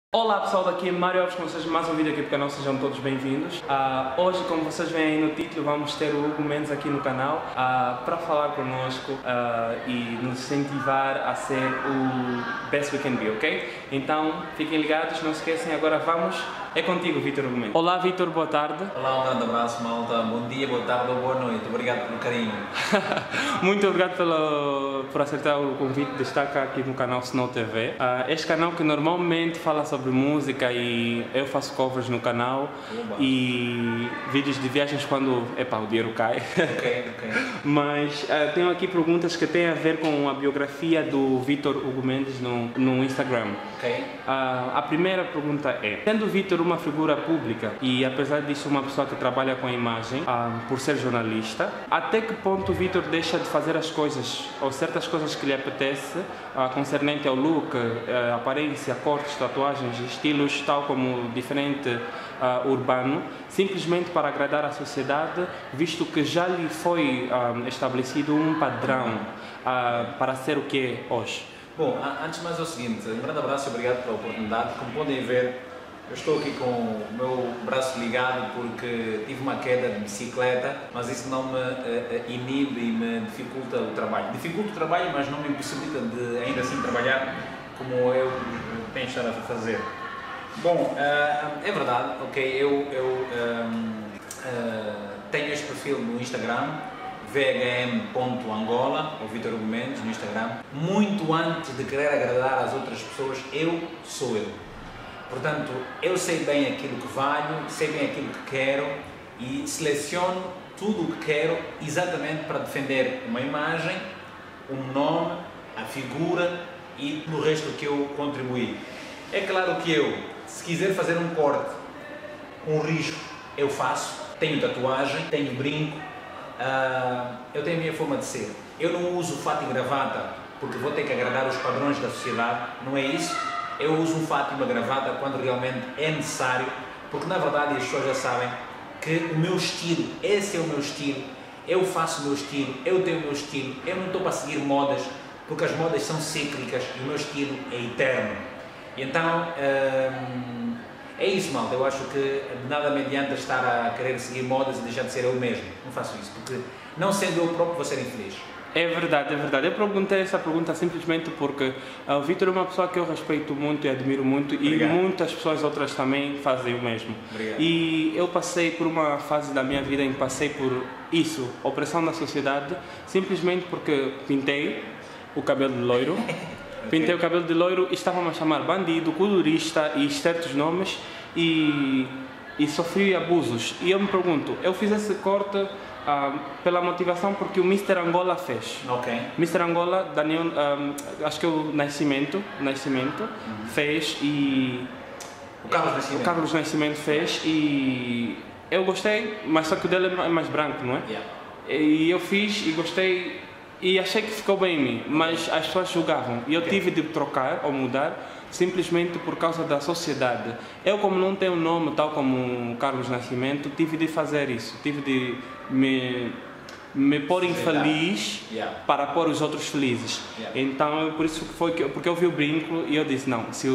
Olá pessoal, daqui é Mário Alves, com vocês mais um vídeo aqui do canal, sejam todos bem-vindos. Hoje, como vocês veem aí no título, vamos ter o Hugo Mendes aqui no canal para falar connosco e nos incentivar a ser o best we can be, ok? Então, fiquem ligados, não se esquecem, agora é contigo, Vítor Hugo Mendes. Olá Vítor, boa tarde. Olá, um grande abraço, malta, bom dia, boa tarde ou boa noite, obrigado pelo carinho. Muito obrigado por aceitar o convite de estar aqui no canal Snow TV. Este canal que normalmente fala sobre música e eu faço covers no canal e vídeos de viagens quando o dinheiro cai. Ok. Mas tenho aqui perguntas que têm a ver com a biografia do Vítor Hugo Mendes no Instagram. Ok. A primeira pergunta é, sendo o Vítor uma figura pública e apesar disso uma pessoa que trabalha com a imagem, por ser jornalista, até que ponto o Vítor deixa de fazer as coisas ou certas coisas que lhe apetece concernente ao look, aparência, cortes, tatuagens, estilos tal como diferente urbano, simplesmente para agradar a sociedade, visto que já lhe foi estabelecido um padrão para ser o que é hoje? Bom, antes de mais é o seguinte, um grande abraço e obrigado pela oportunidade. Como podem ver, eu estou aqui com o meu braço ligado porque tive uma queda de bicicleta, mas isso não me inibe e me dificulta o trabalho. Dificulta o trabalho, mas não me impossibilita de ainda assim trabalhar como eu tenho estado a fazer. Bom, é verdade, ok, eu tenho este perfil no Instagram, vhm.angola, ou Vítor Hugo Mendes no Instagram. Muito antes de querer agradar às outras pessoas, eu sou eu. Portanto, eu sei bem aquilo que valho, sei bem aquilo que quero e seleciono tudo o que quero exatamente para defender uma imagem, um nome, a figura e no resto que eu contribuí. É claro que eu, se quiser fazer um corte, um risco, eu faço. Tenho tatuagem, tenho brinco, eu tenho a minha forma de ser. Eu não uso fato e gravata porque vou ter que agradar os padrões da sociedade, não é isso. Eu uso um fato e uma gravata quando realmente é necessário, porque na verdade as pessoas já sabem que o meu estilo, esse é o meu estilo, eu faço o meu estilo, eu tenho o meu estilo, eu não estou para seguir modas, porque as modas são cíclicas e o meu estilo é eterno. E então, é isso, malta. Eu acho que nada me adianta estar a querer seguir modas e deixar de ser eu mesmo. Não faço isso, porque não sendo eu próprio vou ser infeliz. É verdade, é verdade. Eu perguntei essa pergunta simplesmente porque o Vítor é uma pessoa que eu respeito muito e admiro muito. Obrigado. E muitas pessoas outras também fazem o mesmo. Obrigado. E eu passei por uma fase da minha vida em que passei por isso, opressão da sociedade, simplesmente porque pintei o cabelo de loiro. Pintei o cabelo de loiro e estavam a chamar bandido, colorista e certos nomes e sofri abusos. E eu me pergunto, eu fiz esse corte pela motivação porque o Mr. Angola fez. Ok. Mr. Angola, Daniel, acho que é o Nascimento fez e... O Carlos Nascimento. O Carlos Nascimento fez e eu gostei, mas só que o dele é mais branco, não é? Yeah. E eu fiz e gostei e achei que ficou bem em mim, mas as pessoas julgavam e eu tive de trocar ou mudar simplesmente por causa da sociedade. Eu, como não tenho nome tal como o Carlos Nascimento, tive de fazer isso, tive de me pôr infeliz para pôr os outros felizes. Então, por isso foi porque eu vi o brinco e eu disse, não, se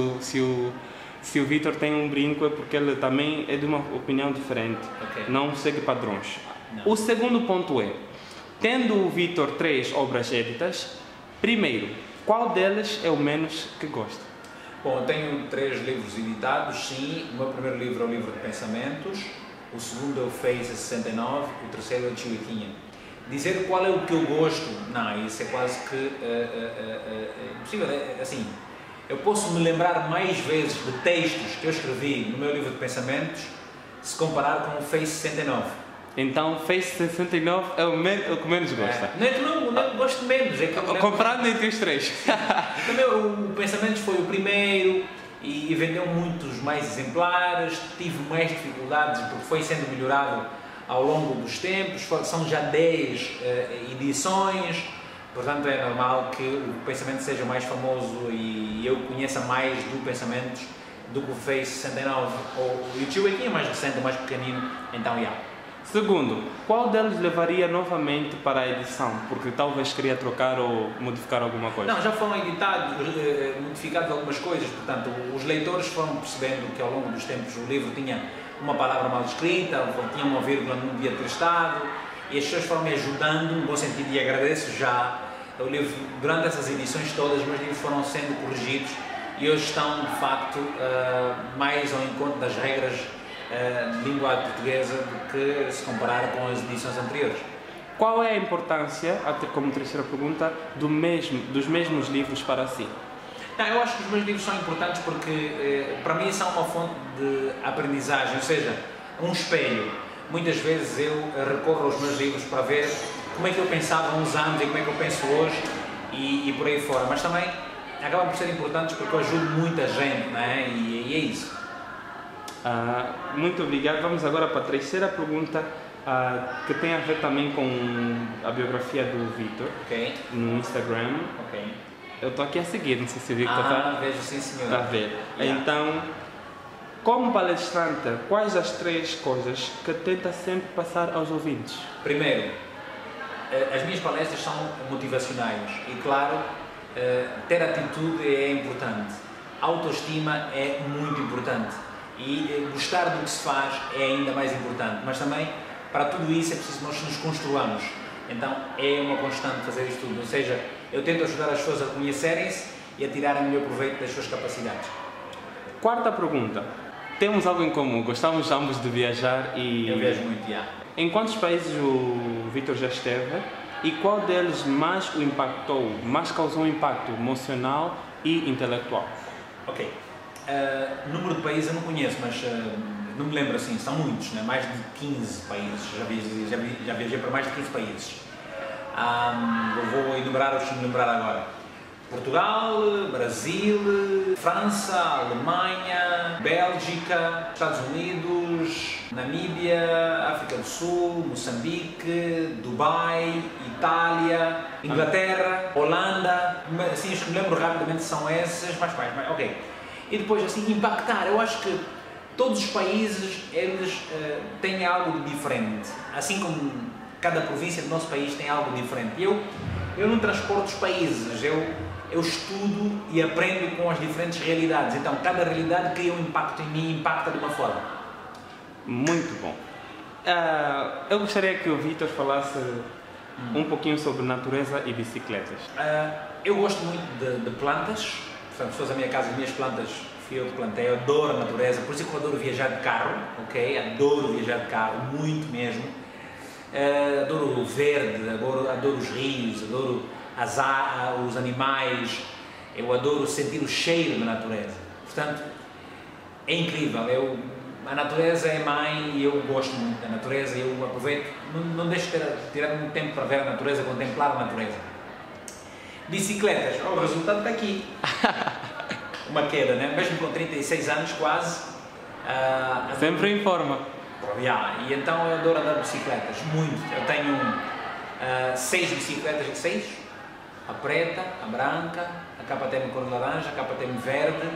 o Vítor tem um brinco é porque ele também é de uma opinião diferente, não segue padrões. Não. O segundo ponto é, tendo o Vítor 3 obras éditas, primeiro, qual delas é o menos que gosta? Bom, eu tenho 3 livros editados, sim. O meu primeiro livro é o livro de pensamentos, o segundo é o Face 69, o terceiro é o Chihuahuinha. Dizer qual é o que eu gosto, não, isso é quase que impossível. Assim, eu posso me lembrar mais vezes de textos que eu escrevi no meu livro de pensamentos se comparar com o Face 69. Então, Face 69 é o que menos gosta. Não é que não gosto menos. É que comparado entre os 3. Também o Pensamentos foi o primeiro e vendeu muitos mais exemplares, tive mais dificuldades porque foi sendo melhorado ao longo dos tempos, são já 10 edições, portanto é normal que o Pensamento seja mais famoso e eu conheça mais do Pensamentos do que o Face 69. O Chihuahua é mais recente, mais pequenino, então já. Segundo, qual deles levaria novamente para a edição? Porque talvez queria trocar ou modificar alguma coisa. Não, já foram editados, modificados algumas coisas, portanto, os leitores foram percebendo que ao longo dos tempos o livro tinha uma palavra mal escrita, ou tinha uma vírgula que não devia ter estado, e as pessoas foram me ajudando, no bom sentido, e agradeço já. O livro, durante essas edições todas, os meus livros foram sendo corrigidos e hoje estão, de facto, mais ao encontro das regras de língua portuguesa do que se comparar com as edições anteriores. Qual é a importância, até como terceira pergunta, dos mesmos livros para si? Não, eu acho que os meus livros são importantes porque, para mim, são uma fonte de aprendizagem, ou seja, um espelho. Muitas vezes eu recorro aos meus livros para ver como é que eu pensava há uns anos e como é que eu penso hoje e por aí fora, mas também acabam por ser importantes porque eu ajudo muita gente, não é? E é isso. Muito obrigado. Vamos agora para a terceira pergunta, que tem a ver também com a biografia do Vítor, no Instagram. Eu estou aqui a seguir, não sei se o Vítor está. Vejo sim, senhor. Está a ver. Yeah. Então, como palestrante, quais as 3 coisas que tenta sempre passar aos ouvintes? Primeiro, as minhas palestras são motivacionais e, claro, ter atitude é importante, autoestima é muito importante e gostar do que se faz é ainda mais importante, mas também para tudo isso é preciso que nós nos construamos, então é uma constante fazer isto tudo, ou seja, eu tento ajudar as pessoas a conhecerem-se e a tirarem o melhor proveito das suas capacidades. Quarta pergunta, temos algo em comum, gostamos ambos de viajar e... Eu viajo muito, já. Em quantos países o Vítor já esteve e qual deles mais o impactou, mais causou um impacto emocional e intelectual? Ok. Número de países eu não conheço, mas não me lembro assim, são muitos, né? Mais de 15 países, já viajei para mais de 15 países. Eu vou enumerar os que me lembrar agora. Portugal, Brasil, França, Alemanha, Bélgica, Estados Unidos, Namíbia, África do Sul, Moçambique, Dubai, Itália, Inglaterra, Holanda, assim, os que me lembro rapidamente são esses, mais, ok. E depois, assim, impactar, eu acho que todos os países, eles têm algo de diferente, assim como cada província do nosso país tem algo diferente. Eu não transporto os países, eu estudo e aprendo com as diferentes realidades, então cada realidade cria um impacto em mim, impacta de uma forma. Muito bom. Eu gostaria que o Vítor falasse um pouquinho sobre natureza e bicicletas. Eu gosto muito de plantas, portanto, pessoas da minha casa, as minhas plantas, fui eu que plantei, eu adoro a natureza, por isso que eu adoro viajar de carro, ok? Adoro viajar de carro, muito mesmo. Adoro o verde, adoro os rios, adoro os animais, eu adoro sentir o cheiro da natureza, portanto é incrível, a natureza é mãe e eu gosto muito da natureza e eu aproveito, não deixo de tirar muito tempo para ver a natureza, contemplar a natureza. Bicicletas, o resultado está aqui, uma queda, né? Mesmo com 36 anos quase. Sempre em forma. E então eu adoro andar de bicicletas, muito, eu tenho 6 bicicletas, 6? A preta, a branca, a KTM cor de laranja, a KTM verde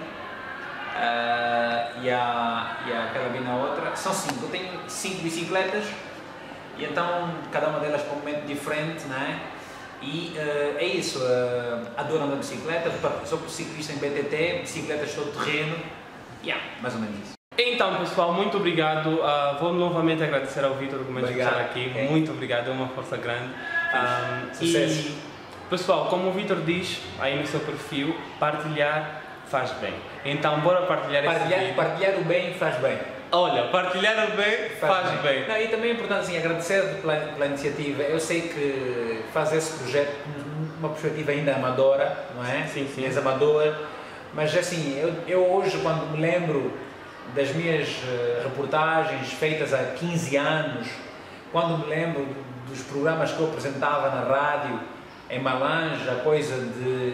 e a carabina outra. São 5, eu tenho 5 bicicletas e então cada uma delas para um momento diferente, não é? E é isso, adoro andar de bicicleta, sou ciclista em BTT, bicicletas todo terreno, mais ou menos isso. Então pessoal, muito obrigado, vou novamente agradecer ao Vítor por me estar aqui, muito obrigado, é uma força grande. Sucesso! Pessoal, como o Vítor diz aí no seu perfil, partilhar faz bem. Então, bora partilhar esse vídeo. Partilhar o bem faz bem. Olha, partilhar o bem faz bem. Não, e também é importante assim, agradecer pela iniciativa. Eu sei que fazer esse projeto uma perspectiva ainda amadora, não é? Sim. Amador. Mas assim, eu hoje, quando me lembro das minhas reportagens feitas há 15 anos, quando me lembro dos programas que eu apresentava na rádio, em Malange, há coisa de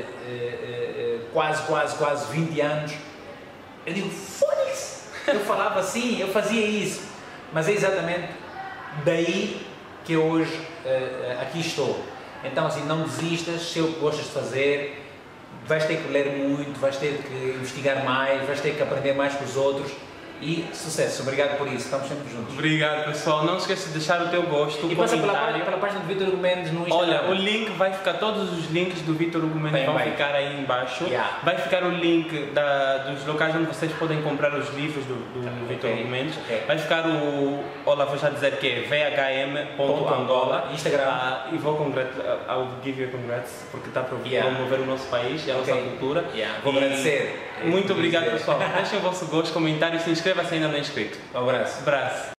quase 20 anos, eu digo, foda-se! Eu falava assim, eu fazia isso, mas é exatamente daí que eu hoje aqui estou. Então assim, não desistas, se é o que gostas de fazer, vais ter que ler muito, vais ter que investigar mais, vais ter que aprender mais com os outros e sucesso. Obrigado por isso, estamos sempre juntos. Obrigado, pessoal. Não esqueça de deixar o teu gosto, E passa comentário. pela página do Vítor Hugo Mendes no Instagram. Olha, o link vai ficar, todos os links do Vítor Hugo Mendes vão ficar aí embaixo. Yeah. Vai ficar o link dos locais onde vocês podem comprar os livros do Vítor Hugo Mendes. Vai ficar olá, vou já dizer que é vhm.angola. Instagram. E vou I'll give you congrats porque está para promover o nosso país e a nossa cultura. Vou agradecer. Muito obrigado, pessoal. Deixem o vosso gosto, comentário e se inscreva se ainda não é inscrito. Um abraço. Abraço.